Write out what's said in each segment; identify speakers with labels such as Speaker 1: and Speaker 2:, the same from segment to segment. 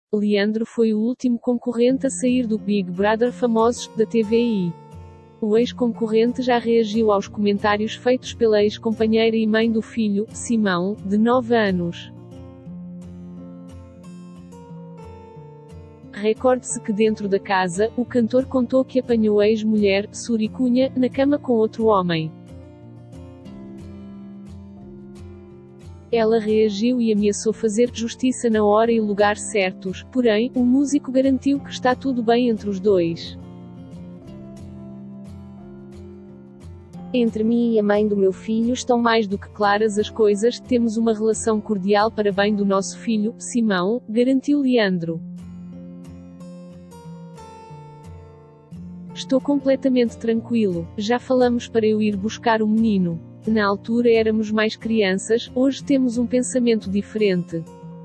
Speaker 1: Leandro foi o último concorrente a sair do Big Brother Famosos, da TVI. O ex-concorrente já reagiu aos comentários feitos pela ex-companheira e mãe do filho, Simão, de 9 anos. Recorde-se que dentro da casa, o cantor contou que apanhou a ex-mulher, Suri Cunha, na cama com outro homem. Ela reagiu e ameaçou fazer justiça na hora e lugar certos, porém, o músico garantiu que está tudo bem entre os dois. Entre mim e a mãe do meu filho estão mais do que claras as coisas, temos uma relação cordial para bem do nosso filho, Simão, garantiu Leandro. Estou completamente tranquilo, já falamos para eu ir buscar o menino. Na altura éramos mais crianças, hoje temos um pensamento diferente.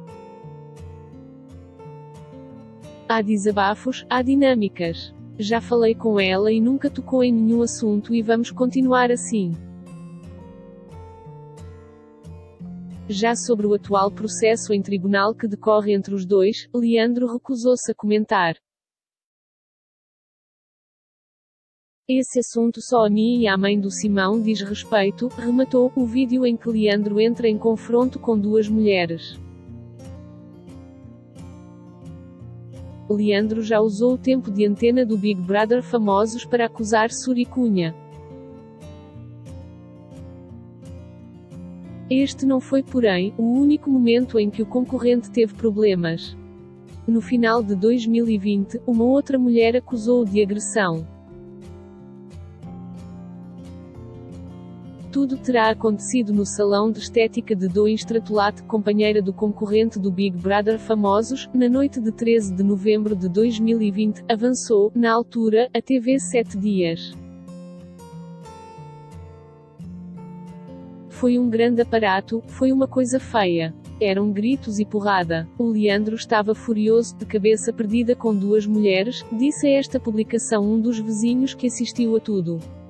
Speaker 1: Há desabafos, há dinâmicas. Já falei com ela e nunca tocou em nenhum assunto e vamos continuar assim. Já sobre o atual processo em tribunal que decorre entre os dois, Leandro recusou-se a comentar. Esse assunto só a mim e à mãe do Simão diz respeito, rematou, o vídeo em que Leandro entra em confronto com duas mulheres. Leandro já usou o tempo de antena do Big Brother Famosos para acusar Suri Cunha. Este não foi, porém, o único momento em que o concorrente teve problemas. No final de 2020, uma outra mulher acusou-o de agressão. Tudo terá acontecido no salão de estética de Do Instratulat, companheira do concorrente do Big Brother Famosos, na noite de 13 de novembro de 2020, avançou, na altura, a TV 7 dias. Foi um grande aparato, foi uma coisa feia. Eram gritos e porrada. O Leandro estava furioso, de cabeça perdida com duas mulheres, disse a esta publicação um dos vizinhos que assistiu a tudo.